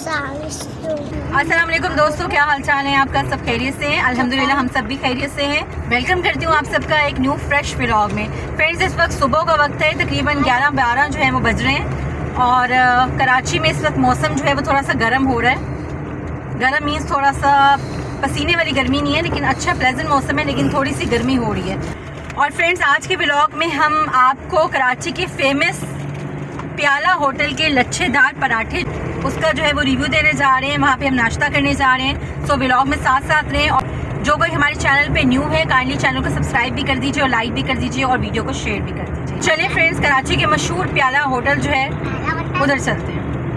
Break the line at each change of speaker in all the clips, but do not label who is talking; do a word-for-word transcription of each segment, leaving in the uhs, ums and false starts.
अस्सलाम वालेकुम दोस्तों, क्या हाल चाल है आपका? सब खैरियत से हैं? अल्हम्दुलिल्लाह हम सब भी खैरियत से हैं। वेलकम करती हूँ आप सबका एक न्यू फ्रेश व्लॉग में। फ्रेंड्स, इस वक्त सुबह का वक्त है, तकरीबन ग्यारह बारह जो है वो बज रहे हैं और uh, कराची में इस वक्त मौसम जो है वो थोड़ा सा गर्म हो रहा है। गर्म मीन्स थोड़ा सा पसीने वाली गर्मी नहीं है, लेकिन अच्छा प्लेजेंट मौसम है, लेकिन थोड़ी सी गर्मी हो रही है। और फ्रेंड्स, आज के व्लॉग में हम आपको कराची के फेमस प्याला होटल के लच्छेदार पराठे उसका जो है वो रिव्यू देने जा रहे हैं। वहाँ पे हम नाश्ता करने जा रहे हैं। सो व्लॉग में साथ साथ रहें। और जो कोई हमारे चैनल पे न्यू है, काइंडली चैनल को सब्सक्राइब भी कर दीजिए और लाइक भी कर दीजिए और वीडियो को शेयर भी कर दीजिए। चलिए फ्रेंड्स, कराची के मशहूर प्याला होटल जो है उधर चलते हैं।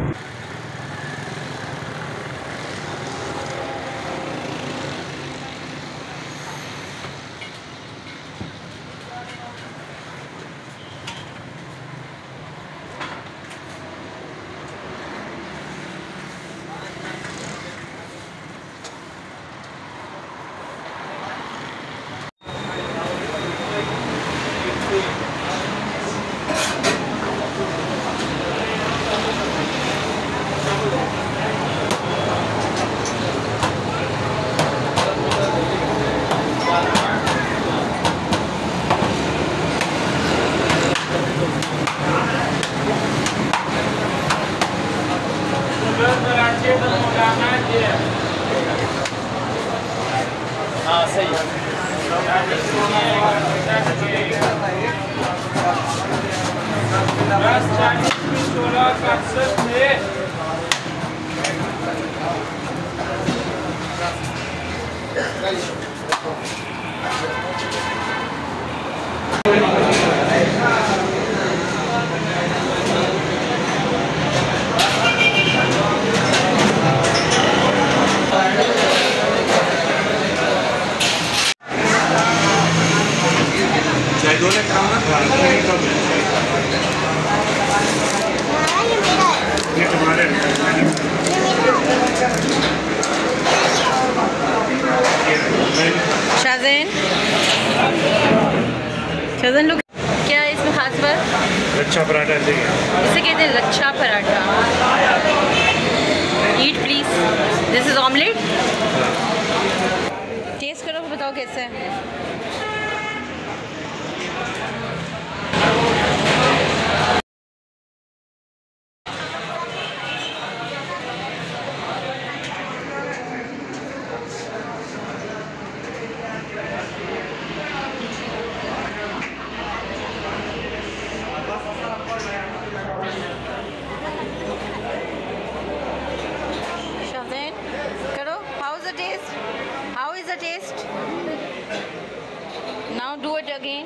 हाँ सही है।
शाज़ेन शाज़ेन लोग क्या है इसमें खास बात?
लच्छा पराठा इसे
कहते हैं lachha paratha. Eat please. This is omelette. Taste करो, बताओ कैसा है। How is the taste? Now do it again.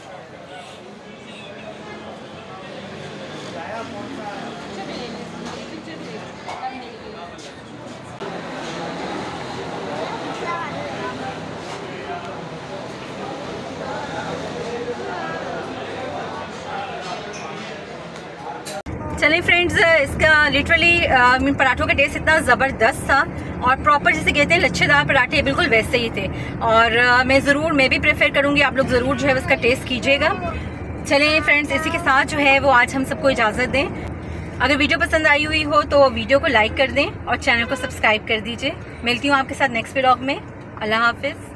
चलिए फ्रेंड्स, इसका लिटरली पराठों का टेस्ट इतना ज़बरदस्त था और प्रॉपर जिसे कहते हैं लच्छेदार पराठे बिल्कुल वैसे ही थे। और uh, मैं ज़रूर मैं भी प्रेफर करूँगी, आप लोग ज़रूर जो है उसका टेस्ट कीजिएगा। चलिए फ्रेंड्स, इसी के साथ जो है वो आज हम सबको इजाज़त दें। अगर वीडियो पसंद आई हुई हो तो वीडियो को लाइक कर दें और चैनल को सब्सक्राइब कर दीजिए। मिलती हूँ आपके साथ नेक्स्ट व्लॉग में। अल्लाह हाफिज़।